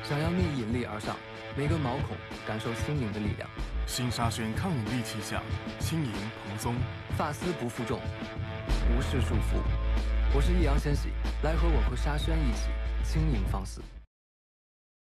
想要逆引力而上，每个毛孔感受轻盈的力量。 新沙宣抗引力气象，轻盈蓬松， 发丝不负重，无视束缚。我是易烊千玺，来和我和沙宣一起轻盈放肆。